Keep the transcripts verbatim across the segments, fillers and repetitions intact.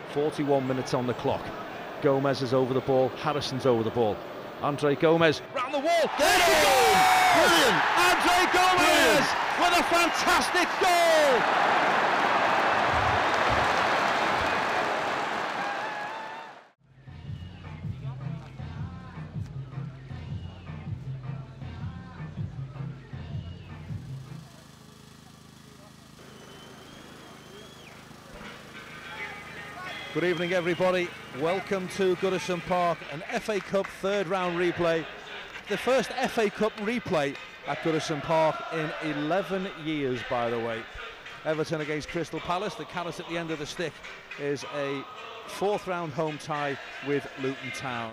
forty-one minutes on the clock. Gomez is over the ball, Harrison's over the ball. Andre Gomez round the wall, get it! Brilliant! Andre Gomez with a fantastic goal! Good evening, everybody. Welcome to Goodison Park, an F A Cup third round replay. The first F A Cup replay at Goodison Park in eleven years, by the way. Everton against Crystal Palace. The carrot at the end of the stick is a fourth round home tie with Luton Town.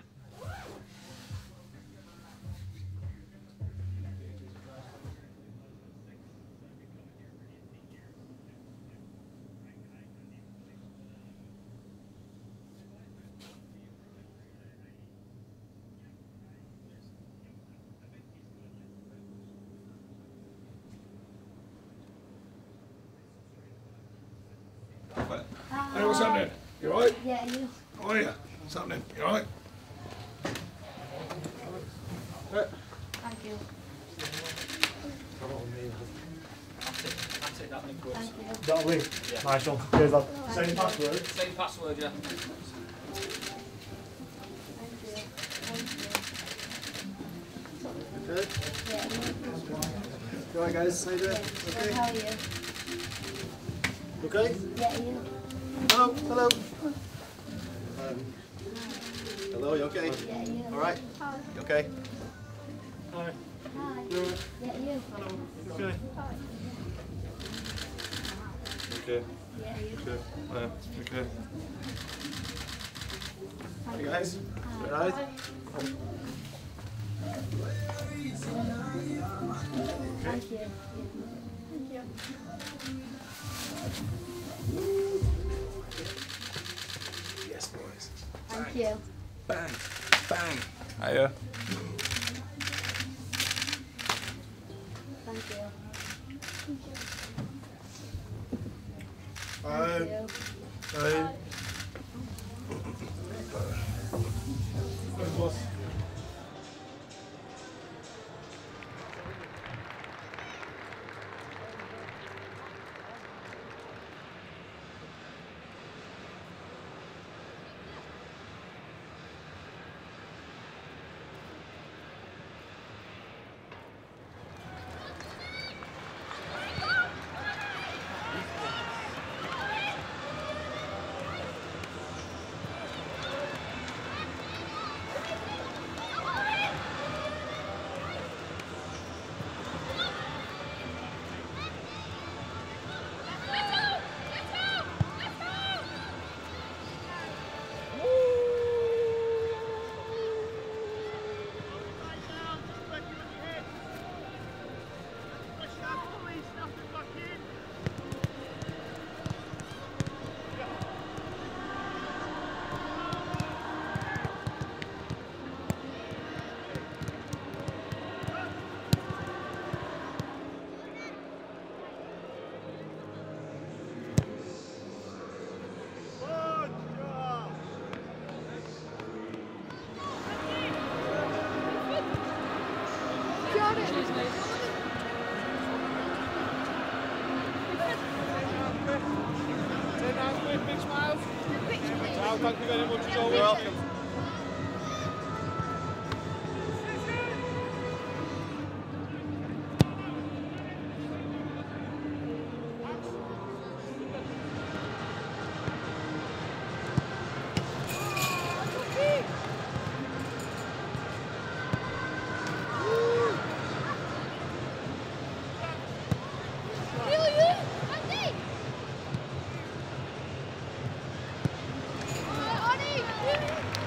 Hey, what's happening? You alright? Yeah, you. How are you? What's happening? You alright? Thank you. That's it, that's it, that link works. Thank you. That link? Yeah. Nice one. Cheers, lad. Thank Same you. password? Same password, yeah. Thank you. Thank you. Good. Yeah, you. You alright, guys? How you doing? Yeah. Okay? How are you? Okay? Yeah, you. Hello, hello. Um, hello, you okay? Yeah, you. Alright? Hi. You okay? Hi. You alright? Yeah, you. Hello. You okay? Hi. Okay. Yeah, you. Okay. Uh, okay. Hi. Hey guys? You Hi. alright? Thank you. Thank you. Yes, boys. Thank you. Bang, bang. Hiya. Thank you. Hi. Thank you. Hi. Boss. Thank you very much, Joe. You're welcome. Hi, Ollie.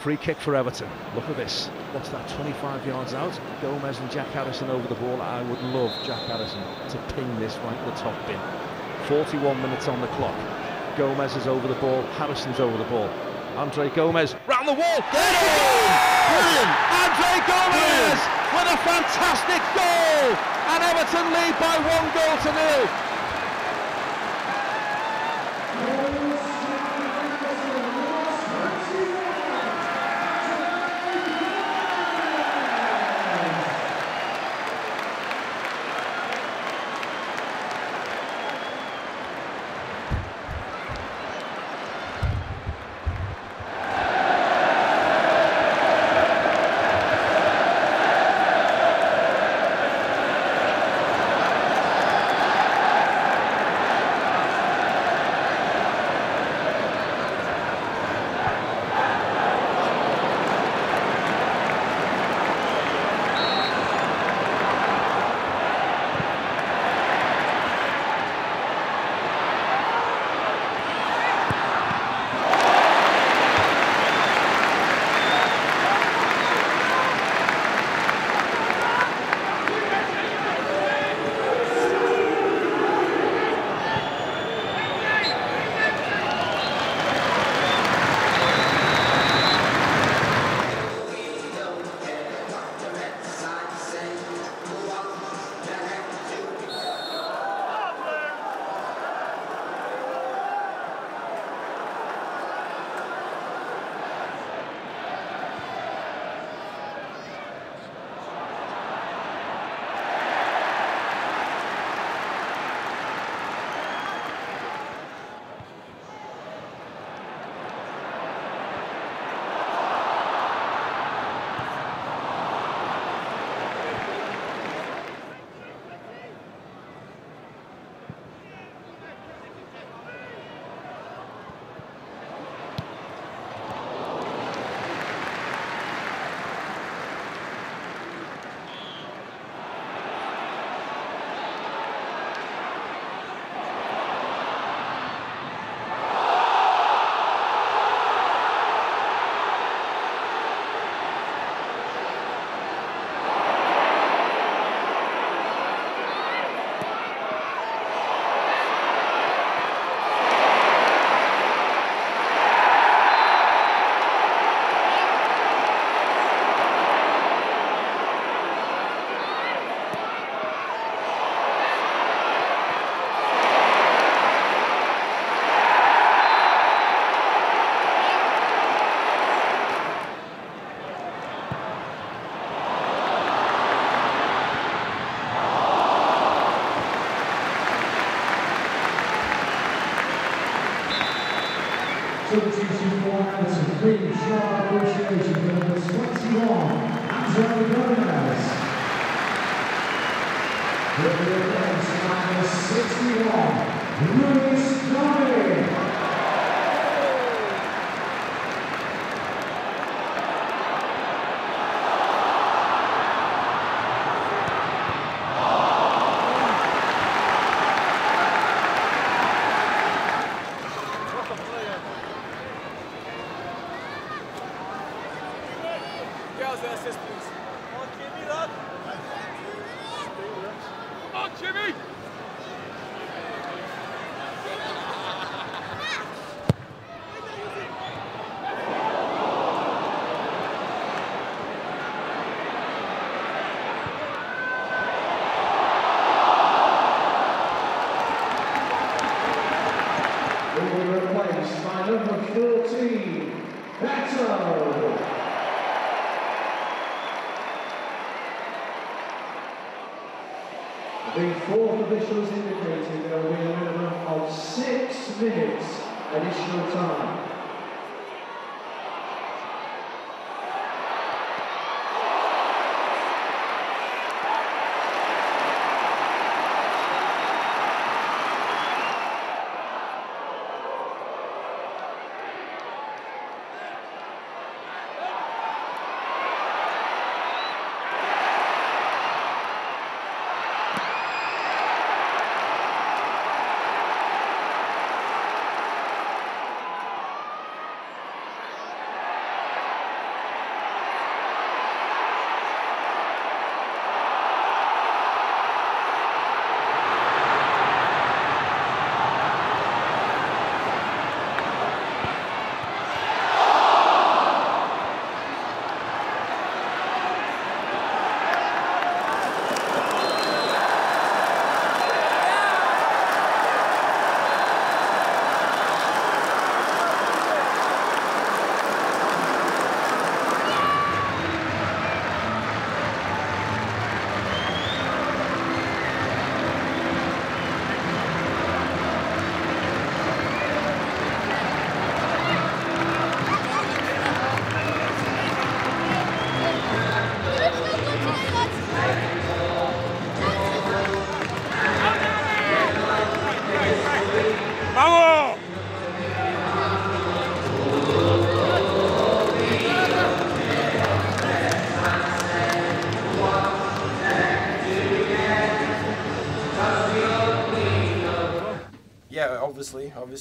Free kick for Everton. Look at this. What's that, twenty-five yards out? Gomez and Jack Harrison over the ball. I would love Jack Harrison to ping this right in the top bin. forty-one minutes on the clock. Gomez is over the ball. Harrison's over the ball. Andre Gomez round the wall. Get in! Brilliant! Andre Gomez with a fantastic goal! And Everton lead by one goal to nil. Substitution for Everton, Finch Farm appreciation number twenty-one, Andre Gomez. With the offence, number sixty-one, Luis Tommy. Girls and assistants. On Jimmy, lad. On Jimmy. Will be replaced by number fourteen, Beto. The fourth officials indicated there will be a minimum of six minutes additional time.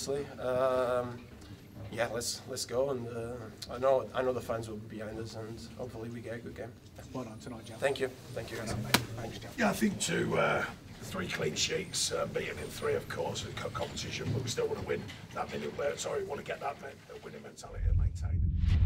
obviously. Um, yeah, let's let's go, and uh, I know I know the fans will be behind us, and hopefully we get a good game. Well done tonight, Jeff. Thank you, thank you. Thanks, Jeff. Yeah, I think two, uh, three clean sheets, uh, beating in three, of course, in co- competition, but we still want to win that minute. Sorry, we want to get that uh, winning mentality and maintain it.